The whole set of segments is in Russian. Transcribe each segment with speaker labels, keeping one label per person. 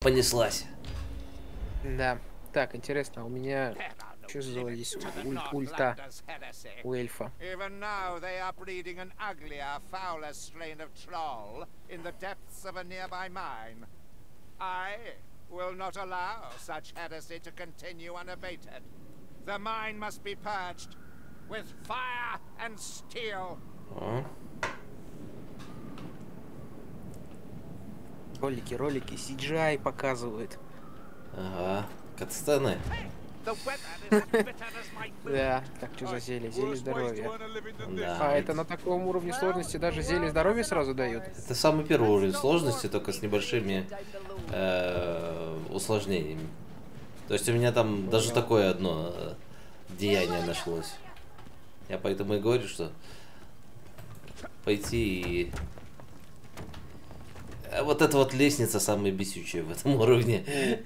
Speaker 1: понеслась.
Speaker 2: Да. Так, интересно, у меня что за здесь ульта у эльфа?
Speaker 3: Even now they are breeding an uglier, fouler strain of troll in the depths of a nearby mine. I will not allow such heresy to continue unabated. The mine must be purged with fire and steel.
Speaker 1: О.
Speaker 2: Ролики, CGI показывают.
Speaker 1: Ага. Катсцены.
Speaker 2: Да, так, что за зелье? Зелье здоровья.
Speaker 1: Да.
Speaker 2: А это на таком уровне сложности даже зелье здоровья сразу дают?
Speaker 1: Это самый первый уровень сложности, только с небольшими усложнениями. То есть у меня там даже такое одно деяние нашлось. Я поэтому и говорю, что пойти и... Вот эта вот лестница самая бесючая в этом уровне.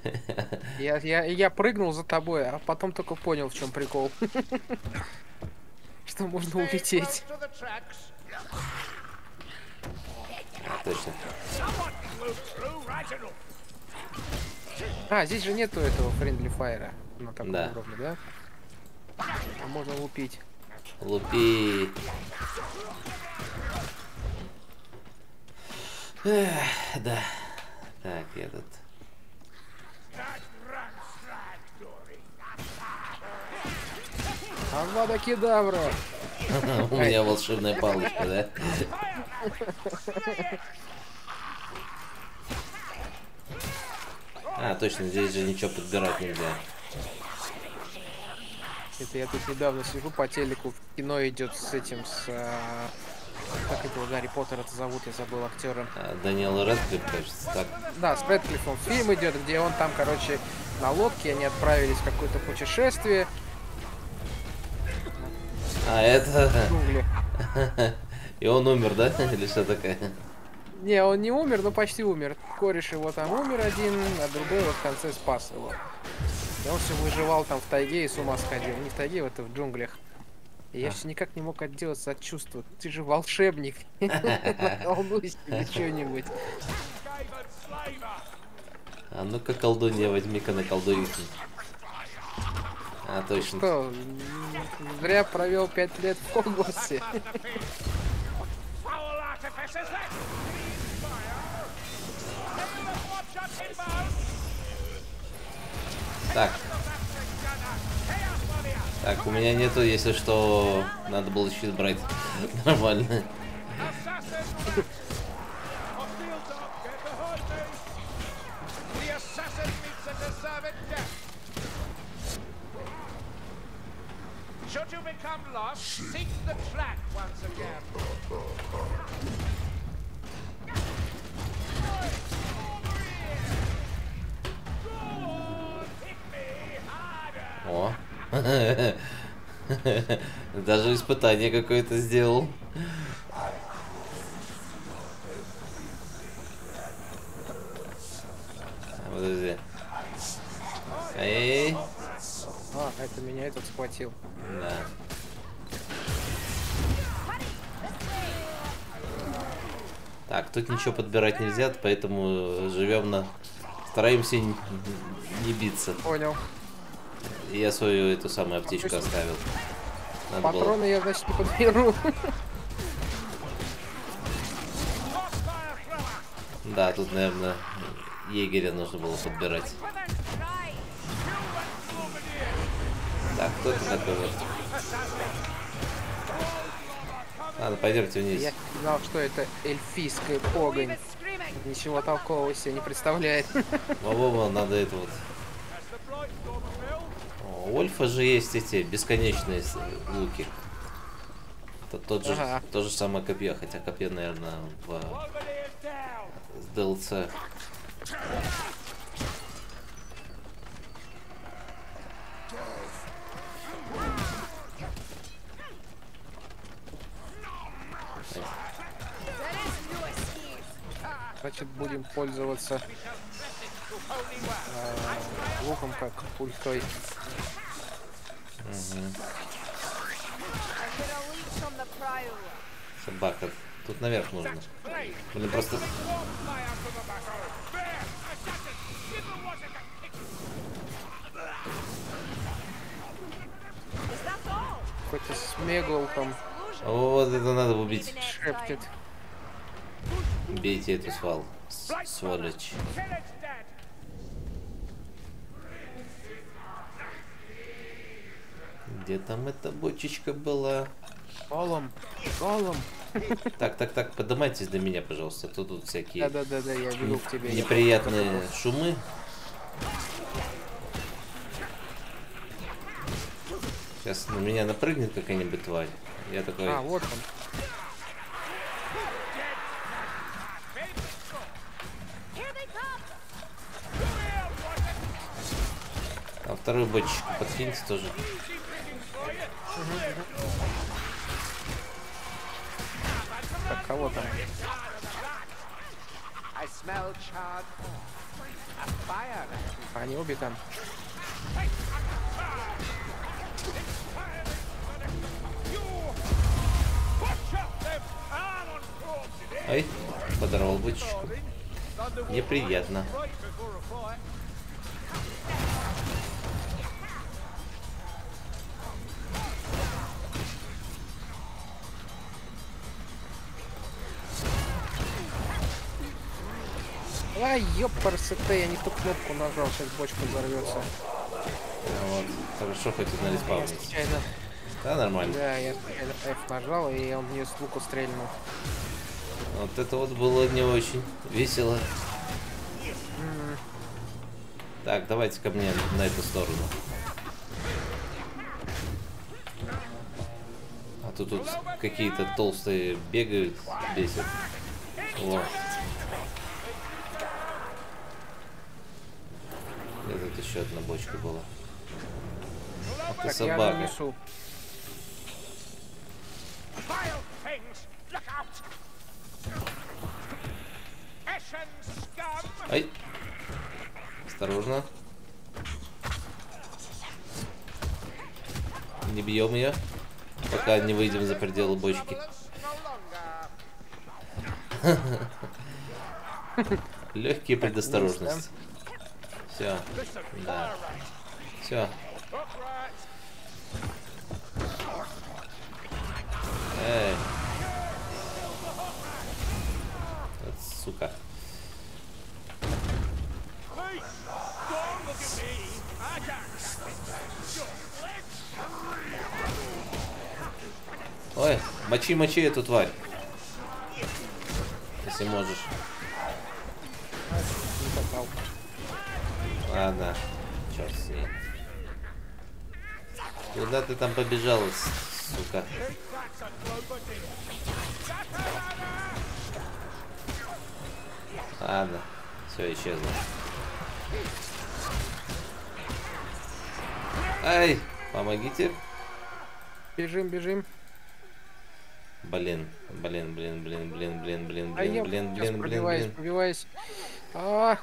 Speaker 2: Я прыгнул за тобой, а потом только понял, в чем прикол. Что можно улететь.
Speaker 1: Точно.
Speaker 2: А, здесь же нету этого Friendly Fire на таком
Speaker 1: Да.
Speaker 2: уровне, да? А можно лупить.
Speaker 1: Лупи. Эх, да. Так, я тут...
Speaker 2: Авада кедавра!
Speaker 1: У меня волшебная палочка, да? А, точно, здесь же ничего подбирать нельзя.
Speaker 2: Это я тут недавно сижу по телеку, в кино идет с этим, как этого Гарри Поттера-то зовут, я забыл актера.
Speaker 1: Даниэл Рэдклифф, кажется, так.
Speaker 2: Да, с Рэдклиффом фильм идет, где он там, короче, на лодке, они отправились в какое-то путешествие.
Speaker 1: А, это...
Speaker 2: в джунгли.
Speaker 1: И он умер, да? Или что такое?
Speaker 2: Не, он не умер, но почти умер. Кореш его там умер один, а другой вот в конце спас его. И он все выживал там в тайге и с ума сходил. Не в тайге, это в джунглях. И я все никак не мог отделаться от чувства. Ты же волшебник. Наколдуй себе что-нибудь.
Speaker 1: А ну-ка, колдунья, возьми-ка наколдуй их. А, точно.
Speaker 2: Что, зря провел 5 лет в Хогвартсе.
Speaker 1: Так. Так, у меня нету, если что, надо было щит брать. Нормально.
Speaker 3: Should you become lost, seek the track once again.
Speaker 1: О. Даже испытание какое-то сделал. Подожди. Эй.
Speaker 2: А, это меня этот схватил.
Speaker 1: Да. Так, тут ничего подбирать нельзя, поэтому живем на... Стараемся не биться.
Speaker 2: Понял.
Speaker 1: Я свою эту самую аптечку оставил. Надо
Speaker 2: Патроны
Speaker 1: было...
Speaker 2: я, значит, не подберу.
Speaker 1: Да, тут, наверное, егеря нужно было подбирать. Так, кто это такой вот? Ладно, пойдемте вниз.
Speaker 2: Я знал, что это эльфийская погонь. Ничего толкового себе не представляет.
Speaker 1: Во-во-во, надо это вот. О, у Ольфа же есть эти бесконечные луки. Это тот же,
Speaker 2: Ага.
Speaker 1: то же самое копье, хотя копье, наверное, в DLC.
Speaker 2: Значит, будем пользоваться луком как ультой.
Speaker 1: Собака. Тут наверх нужно. Блин, просто...
Speaker 2: Какой-то смегл там
Speaker 1: Вот это надо убить.
Speaker 2: шепчет.
Speaker 1: Бейте эту сволочь. Где там эта бочечка была?
Speaker 2: Голом. Голом.
Speaker 1: Так, поднимайтесь до меня, пожалуйста. Тут всякие
Speaker 2: Да, я бегу к тебе.
Speaker 1: неприятные шумы. Сейчас на меня напрыгнет какая-нибудь тварь. Я такой...
Speaker 2: А, вот он.
Speaker 1: А вторую бочечку подкиньте тоже.
Speaker 2: Так, кого там?
Speaker 3: I smell charred earth. A fire.
Speaker 2: Они обе там.
Speaker 1: Ай, подорвал бочечку. Неприятно.
Speaker 2: Ай, ёпарсете, я не ту кнопку нажал, сейчас бочка взорвется.
Speaker 1: Вот. Хорошо, хоть она
Speaker 2: Я
Speaker 1: респаунится.
Speaker 2: случайно,
Speaker 1: Да, нормально.
Speaker 2: да, я случайно F нажал, и он мне с лука стрельнул.
Speaker 1: Вот это вот было не очень весело. Так, давайте ко мне на эту сторону. А то тут какие-то толстые бегают, бесят. Вот. Где тут еще одна бочка была? Ах ты
Speaker 2: Так, я
Speaker 1: собака.
Speaker 2: нанесу.
Speaker 3: Vile things, look out! Eshen scum!
Speaker 1: Ай! Осторожно. Не бьем ее, пока не выйдем за пределы бочки.
Speaker 3: No longer.
Speaker 1: Легкие предосторожности. Все. Да. Все. Эй. Вот сука. Ой, мочи эту тварь. Если можешь.
Speaker 2: Не попал.
Speaker 1: Ладно. Черт с ней. Куда ты там побежала, сука? Ладно. Все, исчезло. Ай, помогите.
Speaker 2: Бежим, бежим.
Speaker 1: Блин.
Speaker 2: А я сейчас пробиваюсь. А,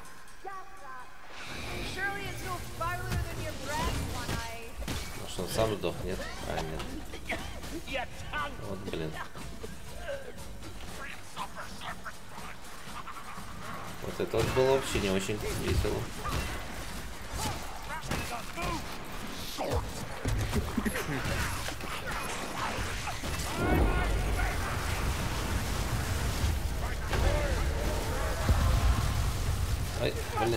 Speaker 4: Surely it's no farther than your breath, One-Eye.
Speaker 1: может он сам сдох, нет? А, нет. Вот, блин. Вот это вот было вообще не очень весело. Ай, блин.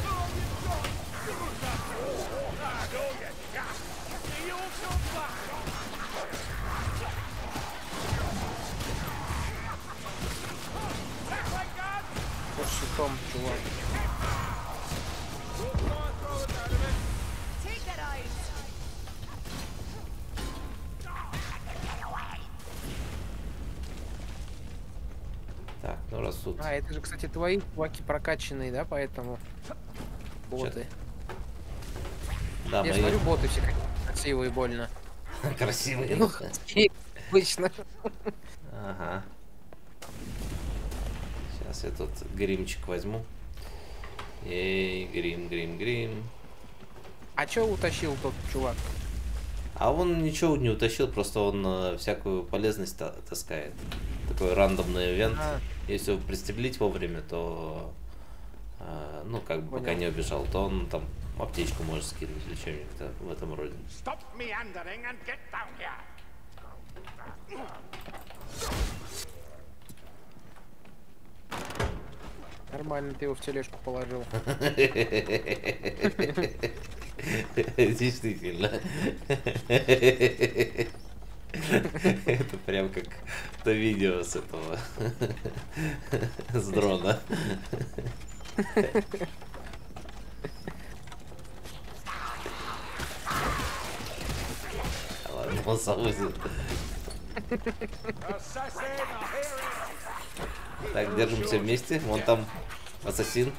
Speaker 2: под щитом, чувак.
Speaker 4: Take that ice.
Speaker 1: Так, ну раз тут...
Speaker 2: А, это же, кстати, твои чуваки прокачанные, да, поэтому боты.
Speaker 1: Да,
Speaker 2: Я
Speaker 1: мои
Speaker 2: смотрю, боты все красивые больно.
Speaker 1: красивые.
Speaker 2: Ну, обычно.
Speaker 1: Ага. Сейчас я тут гримчик возьму. Эй, грим.
Speaker 2: А чё утащил тот чувак?
Speaker 1: А он ничего не утащил, просто он всякую полезность таскает. Такой рандомный ивент.
Speaker 2: А.
Speaker 1: Если его пристрелить вовремя, то Ну, как бы пока
Speaker 2: Понял.
Speaker 1: не убежал, то он там аптечку может скинуть или что-нибудь в этом роде.
Speaker 3: Stop meandering and get down here.
Speaker 2: Нормально ты его в тележку положил.
Speaker 1: Действительно. Это прям как то видео с этого, с дрона. Ладно, он сам вызовет. Так, держимся вместе. Вон там ассасин.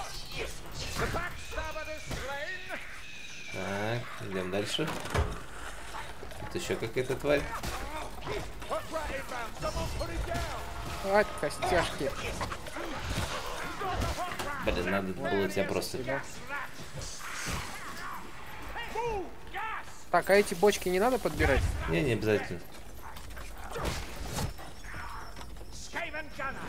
Speaker 1: Так, идем дальше. Тут еще какая-то тварь.
Speaker 2: А, костяшки.
Speaker 1: Блин, надо было тебя просто...
Speaker 2: Так, а эти бочки не надо подбирать?
Speaker 1: Не, не обязательно.
Speaker 3: Skaven gunner.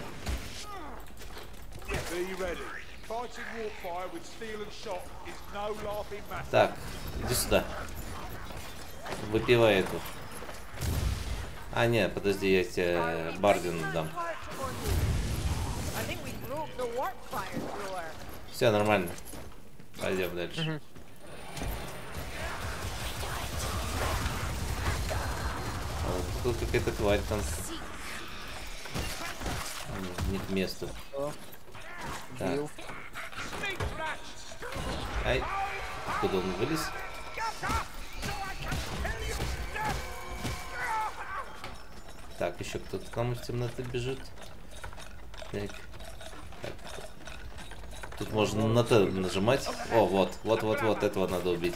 Speaker 5: Be ready. Fighting warfire with steel and shot is no laughing matter.
Speaker 1: Так, иди сюда. Выпивай эту. А, нет, подожди, я тебе Бардин дам.
Speaker 4: I think we broke the warp fire through her.
Speaker 1: Все нормально. Пойдем дальше. Вот, тут какая-то тварь там. Не к месту. Так.
Speaker 2: Бил.
Speaker 1: Ай, откуда он вылез? Так, еще кто-то там из темноты бежит. Так. Так. Тут можно на Т нажимать. О, вот, этого надо убить.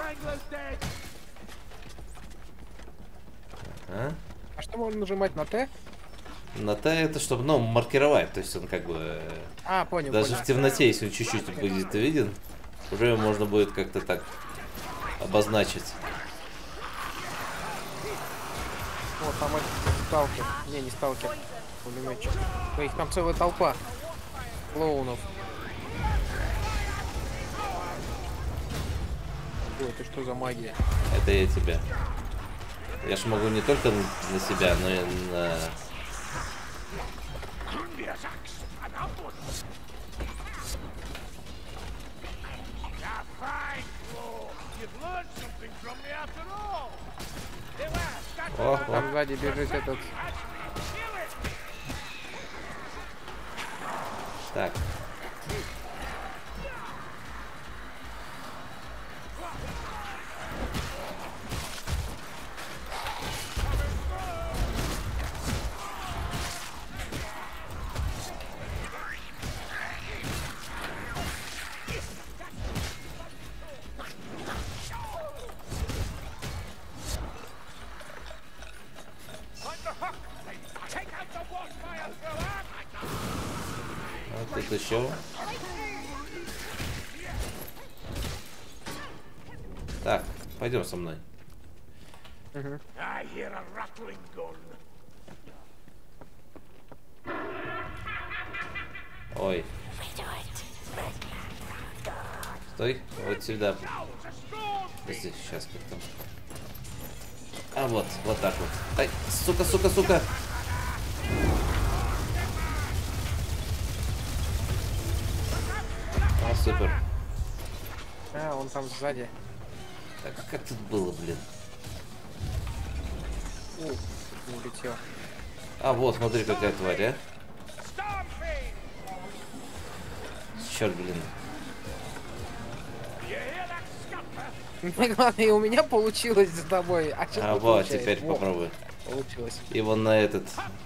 Speaker 1: А?
Speaker 2: А что можно нажимать на Т?
Speaker 1: На Т это чтобы, ну, маркировать. То есть он как бы...
Speaker 2: А, понял,
Speaker 1: Даже
Speaker 2: понял.
Speaker 1: в темноте, если он чуть-чуть будет виден, уже его можно будет как-то так обозначить.
Speaker 2: Вот там этот сталкер. Не сталкер. Пулеметчик. Ну, их там целая толпа. Клоунов. Ой, это что за магия?
Speaker 1: Это я тебя. Я ж могу не только на себя, но и на... О,
Speaker 2: Там сзади бежит этот.
Speaker 1: так. Вот тут еще. Так, пойдем со мной.
Speaker 5: I hear a rattling gun.
Speaker 1: Ой. Стой, вот сюда. Подожди, сейчас как там. А вот так вот. Ай, сука. А, супер.
Speaker 2: А, он там сзади.
Speaker 1: Так, как тут было, блин?
Speaker 2: Не улетел.
Speaker 1: А, вот, смотри, какая тварь, а. Черт, блин.
Speaker 2: Главное, и у меня получилось за тобой. А, что
Speaker 1: А,
Speaker 2: не
Speaker 1: вот,
Speaker 2: получается?
Speaker 1: теперь
Speaker 2: Во,
Speaker 1: попробуй.
Speaker 2: Получилось.
Speaker 1: И вон на этот.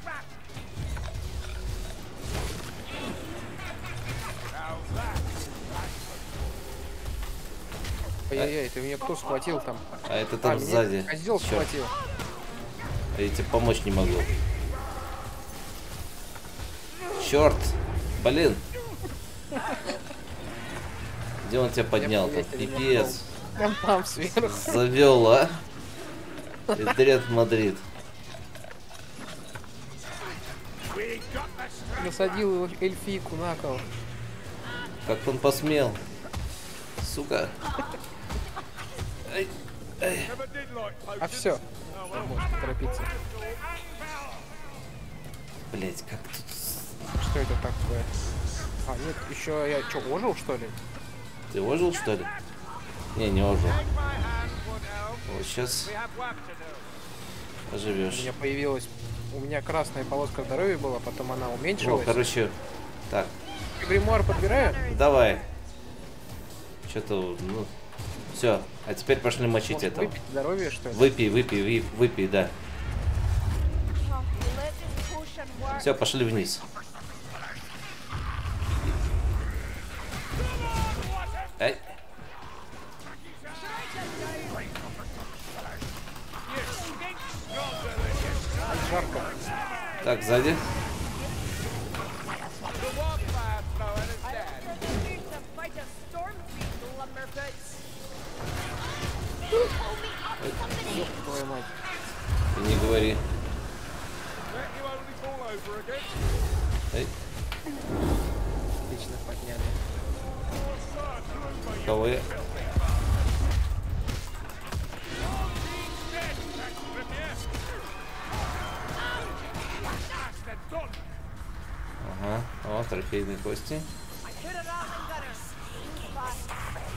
Speaker 2: Ой-ой-ой, ты меня кто схватил там?
Speaker 1: А это там
Speaker 2: меня
Speaker 1: сзади.
Speaker 2: козел
Speaker 1: Чёрт,
Speaker 2: схватил.
Speaker 1: а я тебе помочь не могу. Черт! Блин! Где он тебя поднял-то?
Speaker 2: повесили на
Speaker 1: Пипец!
Speaker 2: Прям там сверху.
Speaker 1: Завел, а? Ретрет Мадрид.
Speaker 2: Насадил его эльфийку на кол.
Speaker 1: Как он посмел? Сука. Ай, ай.
Speaker 5: Never did like
Speaker 2: А
Speaker 5: potions.
Speaker 2: все. Может торопиться.
Speaker 1: Блять, как тут...
Speaker 2: Что это такое? А, нет, еще я что, ожил, что ли?
Speaker 1: Ты ожил, что ли? Не ожил.
Speaker 3: Take my hand, Wood Elf.
Speaker 1: Вот сейчас
Speaker 3: We have work to do.
Speaker 2: У
Speaker 1: оживешь.
Speaker 2: меня появилась... У меня красная полоска здоровья была, потом она
Speaker 1: О,
Speaker 2: уменьшилась.
Speaker 1: короче, так,
Speaker 2: Гримуар подбираю.
Speaker 1: давай. Что-то, ну, все. А теперь пошли мочить
Speaker 2: Может,
Speaker 1: этого.
Speaker 2: выпить здоровье, что ли?
Speaker 1: Выпей, да.
Speaker 4: Oh, let this potion work.
Speaker 1: Все, пошли вниз. Ай.
Speaker 2: Жарко.
Speaker 1: Так, сзади.
Speaker 3: The wildfire thrower is
Speaker 4: I
Speaker 3: dead.
Speaker 4: don't think they need to fight a storm fiend, lumberfoots.
Speaker 2: Твою мать.
Speaker 1: Ты не говори.
Speaker 5: Let you only fall over again.
Speaker 1: Ай.
Speaker 2: Отлично подняли.
Speaker 1: Кого я? Ага, о, трофейные кости.
Speaker 4: I put it on the gunners. Fine.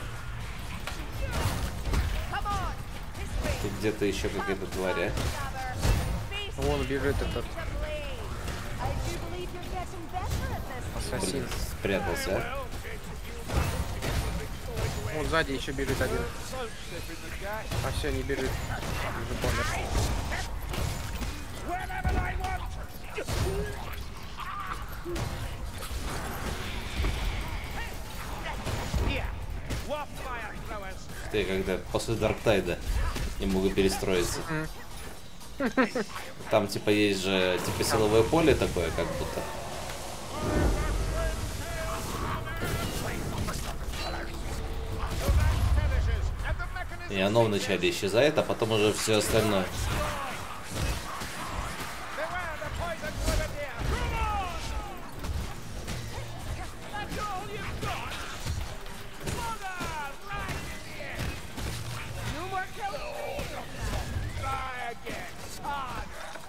Speaker 4: Come on, this way.
Speaker 1: Тут где-то еще какая-то тварь, а?
Speaker 4: Stabber. Face
Speaker 2: Вон бежит этот
Speaker 4: the blade. I do believe you're getting better at this.
Speaker 2: ассасин.
Speaker 1: Блин, спрятался, а?
Speaker 2: Вон сзади еще бежит один.
Speaker 3: So stiff in the jack.
Speaker 2: А все, не бежит. Уже помер.
Speaker 3: Whenever I want. Here. Wildfire throwers.
Speaker 1: Ты когда после Дарктайда не могу перестроиться. Там типа есть же типа силовое поле такое, как будто.
Speaker 3: Perishes. And the mechanism.
Speaker 1: И оно вначале исчезает, а потом уже все остальное.
Speaker 3: Beware the poison grenadier. Come on. That's all you've got. Mother, right in.
Speaker 4: No more killing.
Speaker 3: Try again. Harder.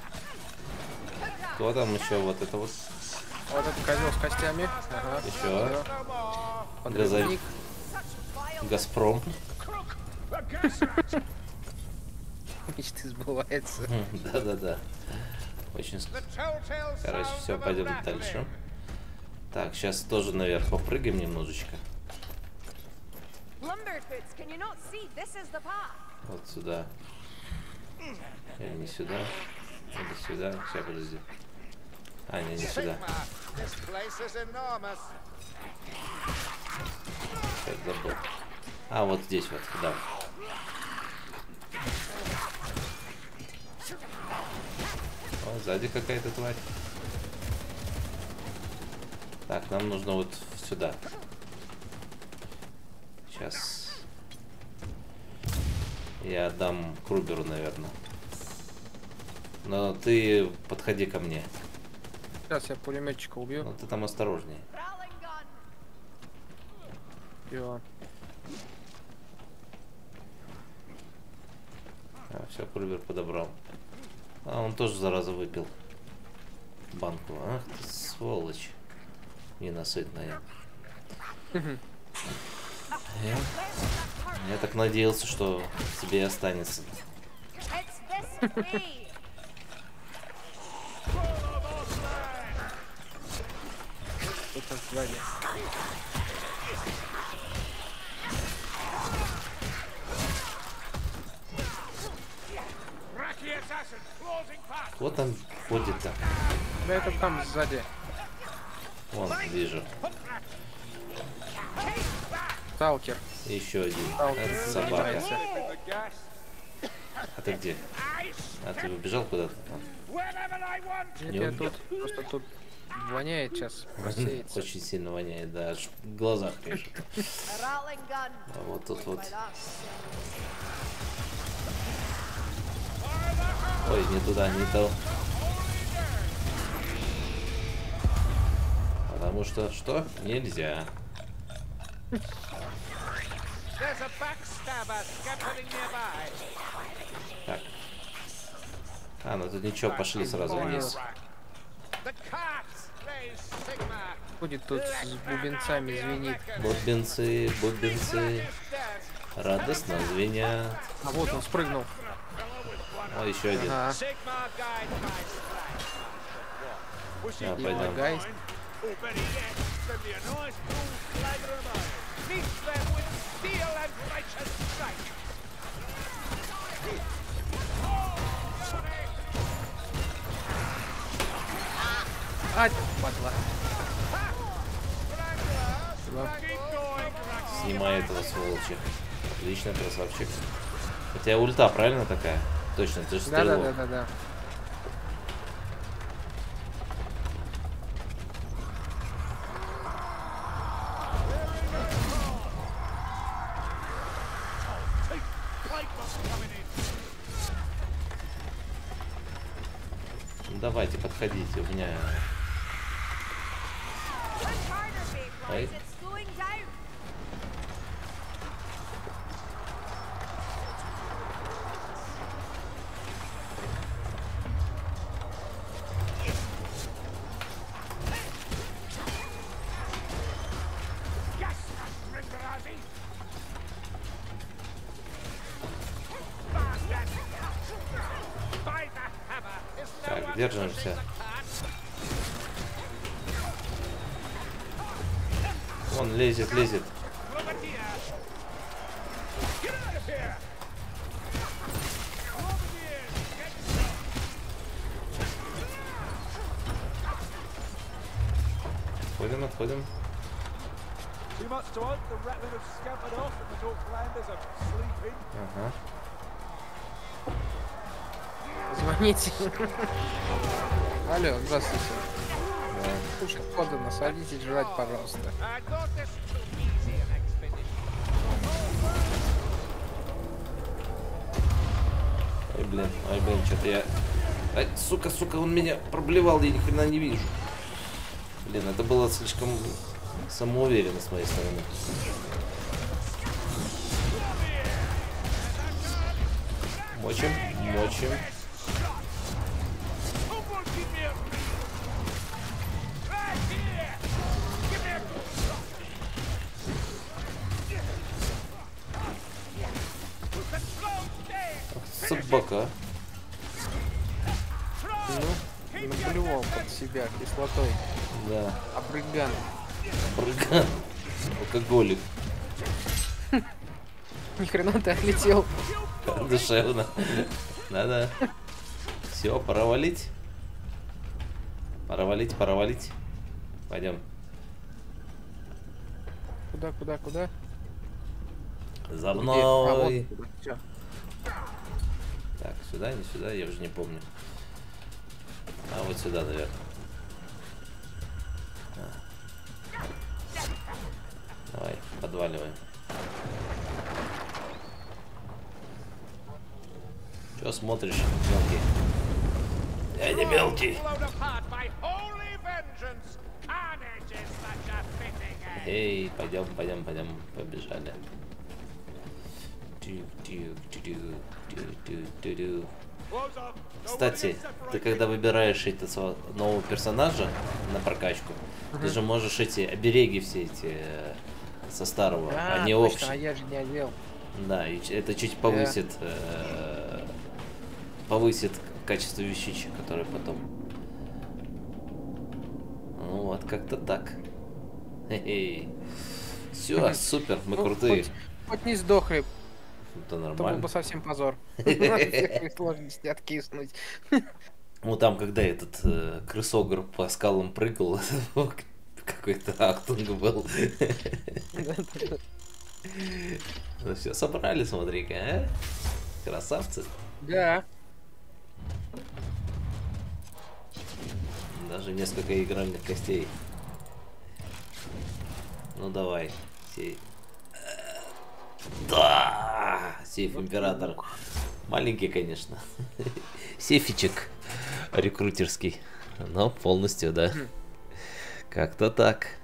Speaker 1: Кто там еще? Вот это вот.
Speaker 2: Вот этот козел с костями. Ага.
Speaker 1: Еще.
Speaker 3: No more.
Speaker 1: Газовик. Газпром.
Speaker 2: Мечты сбываются.
Speaker 1: Да-да-да. Очень...
Speaker 3: The telltale
Speaker 1: Короче,
Speaker 3: sound
Speaker 1: все,
Speaker 3: of a
Speaker 1: пойдем
Speaker 3: rattling.
Speaker 1: дальше. Так, сейчас тоже наверх попрыгаем немножечко.
Speaker 4: Lumberfoots, can you not see? This is the path.
Speaker 1: Вот сюда. Или не сюда. Или сюда. Сейчас, подожди. А, не сюда.
Speaker 3: Sigma, this place is enormous.
Speaker 1: Сейчас забыл. А, вот здесь вот, да. О, сзади какая-то тварь. Так, нам нужно вот сюда. Сейчас. Я отдам Круберу, наверное. Но ты подходи ко мне.
Speaker 2: Сейчас я пулеметчика убью.
Speaker 1: Но ты там осторожнее.
Speaker 4: Rowling gun.
Speaker 2: Всё.
Speaker 1: А, все, Крубер подобрал. А, он тоже, зараза, выпил банку. Ах ты, сволочь. Ненасытная. Я так надеялся, что тебе и останется.
Speaker 4: It's this way.
Speaker 2: Тут он сзади.
Speaker 3: Racky assassin, closing fast.
Speaker 1: Вот там ходит-то.
Speaker 2: Да это там сзади.
Speaker 1: Вон, вижу.
Speaker 2: Сталкер.
Speaker 1: Еще один.
Speaker 2: Сталкер.
Speaker 1: Это собака.
Speaker 2: занимается.
Speaker 5: The gas.
Speaker 1: А ты где? А ты убежал куда-то там?
Speaker 3: Whenever I want.
Speaker 2: Нет,
Speaker 1: Не
Speaker 2: я
Speaker 1: убил.
Speaker 2: тут. Просто тут воняет сейчас. Рассеется.
Speaker 1: Очень сильно воняет, да, аж в глазах режет.
Speaker 4: A rattling gun.
Speaker 1: А вот тут вот.
Speaker 4: By that.
Speaker 1: Ой, не туда, не то. Потому что что? Нельзя.
Speaker 3: There's a backstabber scampering nearby.
Speaker 1: Так. А, ну тут ничего, пошли сразу вниз.
Speaker 3: The carts raise Sigma.
Speaker 2: Будет тут с бубенцами звенит.
Speaker 1: Бубенцы, бубенцы. Радостно звенят.
Speaker 2: А вот он спрыгнул.
Speaker 1: О, еще один.
Speaker 2: Ага.
Speaker 3: Sigma guide my strike.
Speaker 1: Да,
Speaker 2: И
Speaker 1: пойдем.
Speaker 2: гайс.
Speaker 3: Or better yet, send me a nice full flavor of iron. Meet them with steel and righteous strike.
Speaker 2: А, падла.
Speaker 1: Снимай этого сволочи. Отлично, красавчик. У тебя ульта, правильно такая? Точно, ты же стрелок.
Speaker 2: Да.
Speaker 1: Ну, давайте, подходите, у меня... Ой. Так, держимся. Он лезет. Отходим.
Speaker 5: Too much to hope. The Rattling have scampered off and the Northlanders are sleeping.
Speaker 1: Ага.
Speaker 2: Звоните. Алло, здравствуйте.
Speaker 1: Да.
Speaker 2: Кушать подано, садитесь жрать, пожалуйста.
Speaker 3: I thought this too easy an expedition.
Speaker 1: Ой, блин, что-то я... Ай, сука, он меня проблевал, я ни хрена не вижу. Блин, это было слишком самоуверенно с моей стороны. Мочим. Собака.
Speaker 2: Ну, наплевал под себя кислотой.
Speaker 1: Да.
Speaker 2: Обрыган.
Speaker 1: Брыган. Алкоголик.
Speaker 2: Ни хрена ты отлетел.
Speaker 1: Душевно. Надо. Все, пора валить. Пора валить. Пойдем.
Speaker 2: Куда?
Speaker 1: За
Speaker 2: Где?
Speaker 1: мной.
Speaker 2: Вот, всё.
Speaker 1: Так, сюда, не сюда, я уже не помню. А вот сюда, наверное. Давай, подваливаем. Чё смотришь, мелкий? Я не мелкий. Эй, пойдем, побежали. Кстати, ты когда выбираешь нового персонажа на прокачку, ты же можешь эти обереги все эти со старого,
Speaker 2: Да,
Speaker 1: они
Speaker 2: точно,
Speaker 1: общие.
Speaker 2: а я же не одел.
Speaker 1: Да, и это чуть повысит, повысит качество вещичек, которые потом. Ну вот, как-то так. Все, супер, мы
Speaker 2: Ну,
Speaker 1: крутые.
Speaker 2: Хоть не сдохли,
Speaker 1: Это
Speaker 2: то был
Speaker 1: нормально.
Speaker 2: бы совсем позор. Всех сложности откиснуть.
Speaker 1: Ну там, когда этот крысогр по скалам прыгал, какой-то актунг был. Ну все, собрали, смотри-ка, а? Красавцы.
Speaker 2: Да.
Speaker 1: Даже несколько игральных костей. Ну давай, сей. Да! Сейф император. Маленький, конечно. Сейфичек рекрутерский. Но полностью, да. Как-то так.